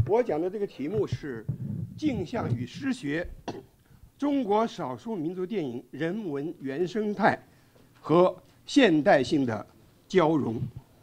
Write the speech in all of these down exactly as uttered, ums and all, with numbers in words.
我讲的这个题目是镜像与诗学，中国少数民族电影人文原生态和现代性的交融。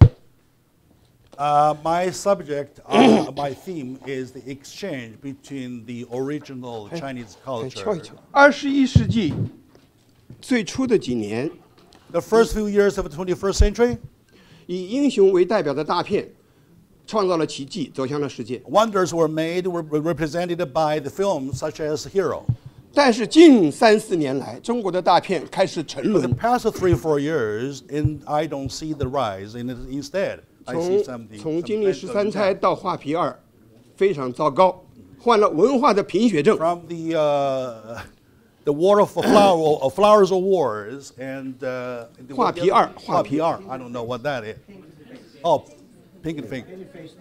Uh, my subject, uh, my theme is the exchange between the original Chinese culture. 二十一世纪最初的几年， The first few years of the twenty-first century, 以英雄为代表的大片，创造了奇迹，走向了世界。 wonders were made, were represented by the films such as Hero. 但是近三四年来，中国的大片开始沉 For the 沦。 past three, four years, in, I don't see the rise. In, instead, I see 从 something. 从《 some 金陵十 trend 三 of 钗》 that. 到《画皮二》，非常糟糕，患了文化的贫血症。 From the uh, the War of Flower, of Flowers of Wars, and uh, the- 画皮二，画皮。 P R. I don't know what that is. Oh, Pink and Pink.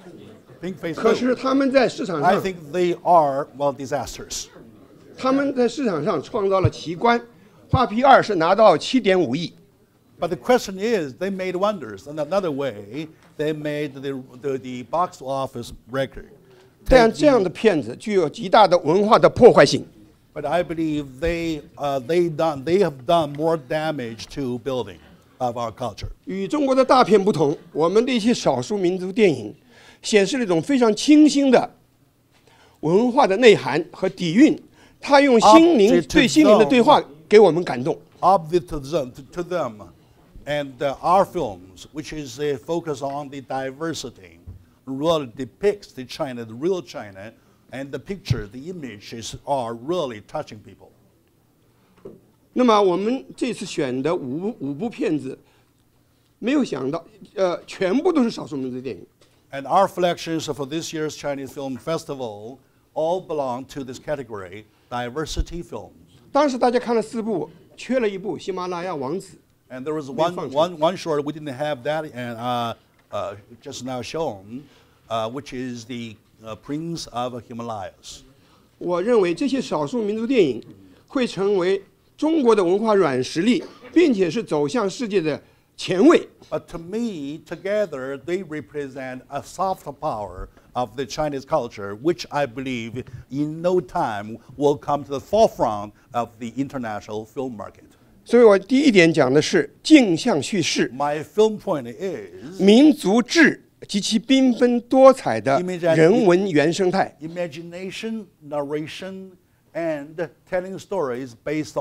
Pink Face 可 two. 是他们在市场 I 上， think they are, well, disasters. 他们在市场上创造了奇观，《画皮二》是拿到七点五亿。 But the question is, they made wonders. In another way, they made the, the, the box office record. 但 Take 这样的片子具有极大的文化的破坏性。 But I believe they, uh, they, done, they have done more damage to building of our culture. 与中国的大片不同，我们的一些少数民族电影显示了一种非常清新的文化的内涵和底蕴。它用心灵 Opposite to 对心灵的对话给我们感动。 Obvious to them, to, to them and uh, our films, which is a focus on the diversity, really depicts the China, the real China, and the picture, the images are really touching people. 那么我们这次选的五部五部片子，没有想到，呃，全部都是少数民族电影。 And our selections for this year's Chinese Film Festival all belong to this category, diversity films. 当时大家看了四部，缺了一部《喜马拉雅王子》。 And there was 没 one, 放出。 one, one short, we didn't have that and, uh, uh, just now shown, uh, which is the uh, Prince of Himalayas. 我认为这些少数民族电影会成为中国的文化软实力，并且是走向世界的前卫。 But to me, together, they represent a soft power of the Chinese culture, which I believe in no time will come to the forefront of the international film market. 所以我第一点讲的是镜像叙事， My film point is 民族志及其缤纷多彩的 Imagine- 人文原生态。 imagination, narration, and telling stories based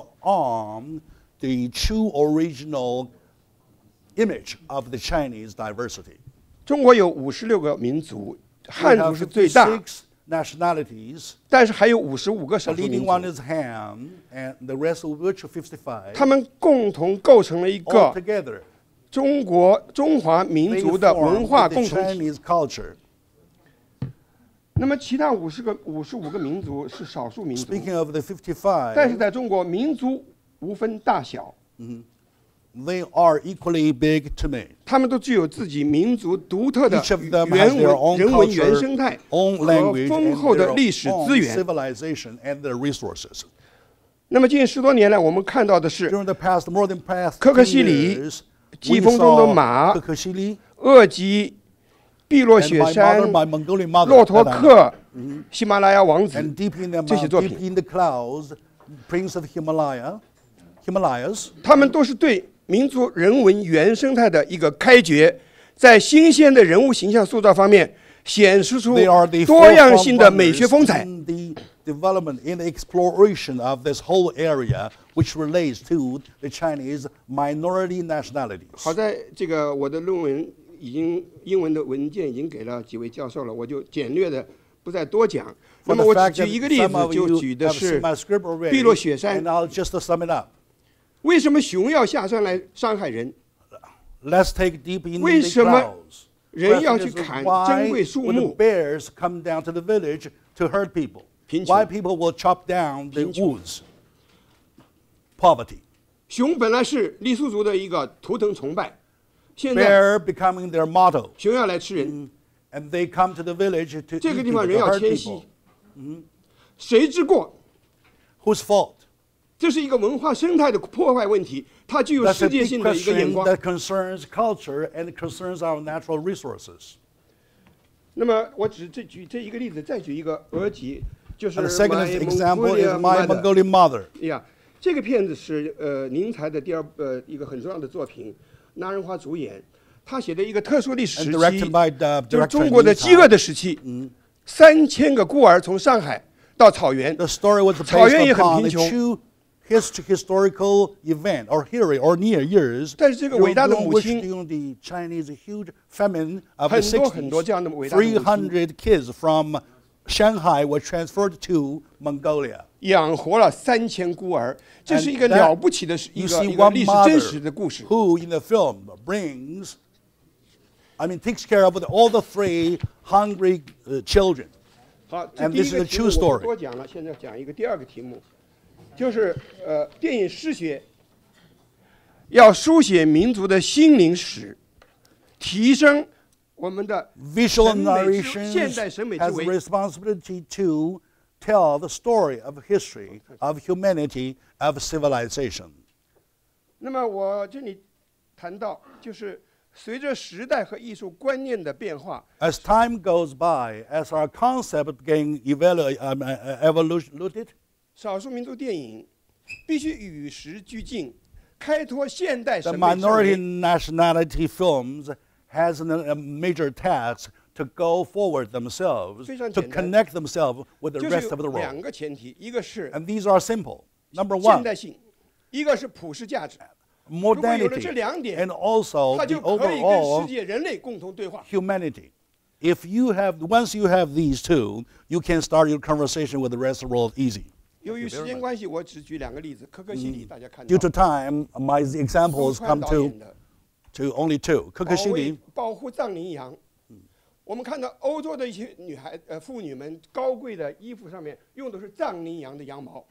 on the true original image of the Chinese diversity. 中国有五十六个民族， We 汉族 have 是最大， fifty-six nationalities. 但是还有五十五个 The 少数民 leading 族， one is Han, and the rest of which are fifty-five. 他们共同构成了一 All 个 together, 中国中华民 they 族的文 form 化 the 共同体。 Chinese culture. 那么其他五十个五十五个民族是少数民族， Speaking of the 但是 fifty-five, 在中国民族无分大小， they are equally big to me. 他们都具有自己民族独特的 Each of them 原 has their 文 own 人文原 culture, 生态 own 和 language, 丰 and 厚的 their 历史 own 资源。 civilization and their resources. 那么近十多年来，我们看到的是 During the past, more than past 可可 ten 西里 years, 疾 we 风中的 saw 马 Kekashili 鄂吉、碧落 and 雪 my 山 mother, my Mongolian mother, 骆驼 that I know. 克、喜马拉雅王子 and deep in the 这些 mountain, 作 deep 品， in the clouds, Prince of Himalaya, Himalayas. 他们都是对民族人文原生态的一个开掘，在新鲜的人物形象塑造方面显示出 They are the 多样性 forefront 的美学 runners 风采。 in the development, in the exploration of this whole area, which relates to the Chinese minority nationalities. 好在这个我的论文已经英文的文件已经给了几位教授了，我就简略的不再多讲。那 For 么 the 我 fact 只 that 举一个例 some 子， of 就 you 举的 have 是 seen my script already, 碧落雪山 and I'll just sum it up. 为什么熊要下山来伤害人？ Let's take deep in 为 the 什么 clouds. 人要 Question 去 is 砍 why 珍贵树 would the 木？ bears come down to the village to hurt people? 贫穷。 Why people will chop down the 贫穷。 woods? Poverty. 熊本来是傈僳族的一个图腾崇拜，现在 Bear becoming their motto. 熊要来吃人。 And they come to the village to 这个 eat 地方 people, 人 to 要 hurt 迁徙 people.， 谁之过？ Whose fault? 这是一个文化生态的破坏问题，它具有 That's 世 a 界 big 性的一个眼 question 光。 that concerns culture and it concerns our natural resources. 那么我只这举这一个例子，再举一个俄籍，就是 And the second My example is My Mongolian Mongolian Mother. 呀，这个片子是呃宁财的第二呃一个很重要的作品，拿人华主演，他写的一个特殊历史时 And directed 期， by the 就是 director 中国的 Ning 饥饿的时期，三千个孤儿从上海到草原， The story was 草原 based 也很 upon 贫 a 穷， true hist historical event or history or near years 但是这个伟大的母 during 亲 which during the Chinese huge famine of 很 the 多很多这样的伟大的 sixties, 母亲 three hundred kids from Shanghai were transferred to Mongolia. 养活了三千孤儿，这是一个 And that- 了不起的一 You 个 see 一个 one 历史 mother 真实的故事。 who in the film brings, I mean, takes care of all the three hungry uh, children. 好，这 And 第一 this 个 is a 题目 true 我 story. 多讲了，现在讲一个第二个题目，就是呃，电影诗学要书写民族的心灵史，提升我们的 Visual 审美之 narrations 现代审美之 has 为 the responsibility to tell the story of history, of humanity, of civilization. 那么我这里谈到，就是随着时代和艺术观念的变化， As time goes by, as our concept gain evalu- um, uh, evoluted, 少数民族电影必须与时俱进，开拓现代 the 审美之 minority 为。 nationality films has an, a major task to go forward themselves, 非常 to 简单。 connect themselves with the 就 rest 是 of the 有 world. 两个前提，一个是 And these are simple. Number 现 one, 代性，一个是普世价值。如果有了这 modernity, 两点， and also 它 the 就可以跟世 overall 界人类共同对话。 humanity. If you have, once you have these two, you can start your conversation with the rest of the world easy. 由于时间关系，我只举两个例子。可可西里大家看 Due 到 to，time, my 苏 examples 川 come 导 to, 演的 to only two. 保卫 Kokoshini, 保护藏羚羊。我们看到欧洲的一些女孩呃妇女们高贵的衣服上面用的是藏羚羊的羊毛。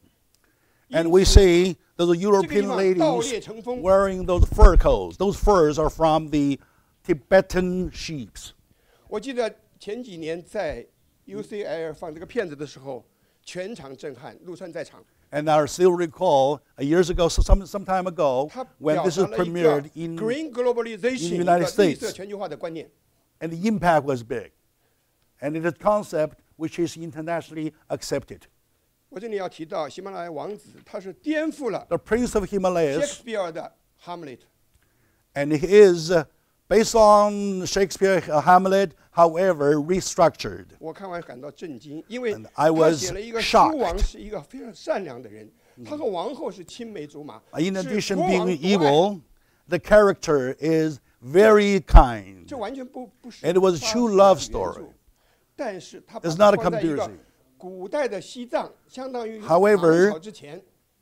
and 因 we 此 see those 这个地 European 方盗猎 ladies 成风。 wearing those fur coats. Those furs are from the Tibetan sheep. 我记得前几年在 U C L 放这个片子的时候，全场震撼，陆川在场。 And I still recall uh, years ago, so some some time ago, 他 when 表 this 达 is 了一个 premiered in, Green Globalization in 一 the 个 United 绿 States. 色全球化的观念。 and the impact was big. And it is a concept which is internationally accepted. 我这里要提到喜马拉雅王子，他是颠覆了 The Prince of Himalayas, Shakespeare 的 Hamlet。 and he is uh, based on Shakespeare uh, Hamlet, however restructured. 我看完感到震惊，因为 And I 他 was 写了一个 shocked. 书王是一个非常善良的人，他和王后是青梅竹马， In 是 addition 国 being 王独爱， evil, the character is very kind. 这完全不不是 And it was a 巴 true 斯 love 的元素 story. 但是他把 It's 它 not a 放在一个 conspiracy. 古代的西藏，相当于 However, 唐朝之前。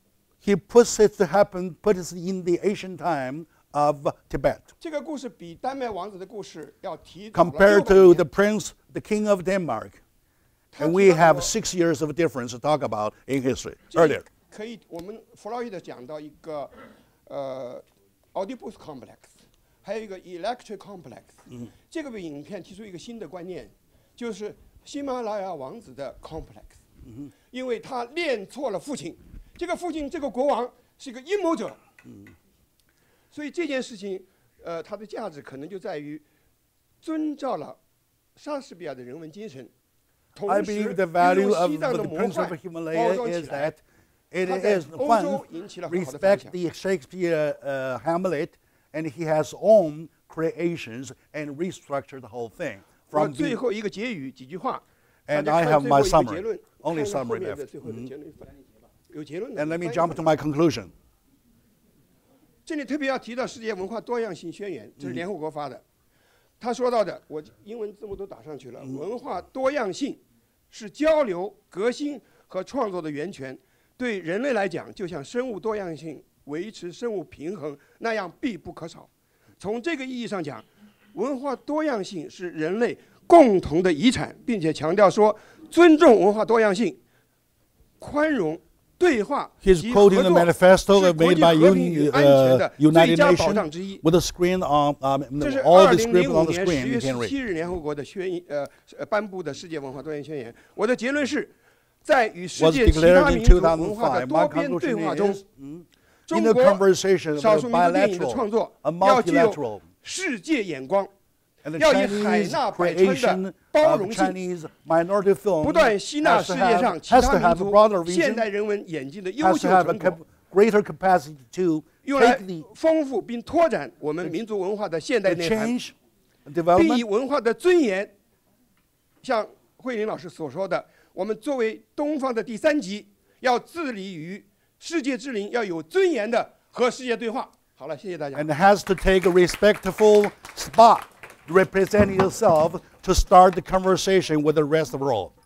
He puts it to happen, puts it in the ancient time of Tibet. 这个故事比丹麦王子的故事要提早了 Compared 六百 to 年 the prince, the king of Denmark. 他 And 知 we 道 have 我 six years of difference to talk about in history 这里 earlier. 可以，我们弗洛伊德讲到一个呃 Oedipus complex， 还有一个 electric complex。这个影片提出一个新的观念，就是喜马拉雅王子的 complex，、因为他恋错了父亲，这个父亲这个国王是一个阴谋者。所以这件事情，呃，它的价值可能就在于遵照了莎士比亚的人文精神。 同 I 时 believe the 利 value 用 of 西藏的 the 魔 Prince 幻 of 包 Himalaya 装起 is 来 that。it 他在 is 欧 one 洲引起了很好的反 respect 响。 the Shakespeare uh, Hamlet, and he has own creations and restructured the whole thing 我 from 最 the 后一个结语几句话， And 大家 I 看 have 最 my 后一个 summary. 结论， Only 看看后 summary 面 left. 的最后的 Mhm. 结论，有结论的。 And let me 翻译 jump 过 to 来 my conclusion. 这里特别要提到世界文化多样性宣言，这是联合国发的。他说到的，我英文字幕都打上去了。文化多样性是交流、革新和创作的源泉，对人类来讲，就像生物多样性维持生物平衡那样必不可少。从这个意义上讲，文化多样性是人类共同的遗产，并且强调说，尊重文化多样性、宽容。 对话 He's 及合 quoting the 作 manifesto 是国 made 际 by 和平与 Un- 安全 uh, 的最 United 佳保障 Nations 之一。 with a screen on um, 这是 all 二 the 零零 script 五 on the 年 screen. 十 You 月 can 十七 read. 日联合国的宣呃呃颁布的世界文化多元宣言。我的结论是，在与世 Was 界其他 declared 民 in 族文化的 two thousand five. 多 My 边对 conclusion 话中 is, mm, 中 in the 国 conversation of 少 a 数民族电影的创 bilateral, 作 a 要具有 multilateral, 世界眼光， And the 要以海 Chinese 纳百川 creation 的包 of 容性， Chinese minority film 不断吸纳 has 世 to 界 have, 上其 has 他 to 民 have a 族 broader 现 vision, 代人文演技的优 has 秀 to have 成 a 果 cap-，greater capacity to 用来 take the, 丰富并拓展我们民族文化的现代 the 内涵， change, 并以 development, 文化的尊严，像慧玲老师所说的，我们作为东方的第三极，要致力于世界之林，要有尊严的和世界对话。好了，谢谢大家。 and has to take a respectful spot representing yourself to start the conversation with the rest of the world.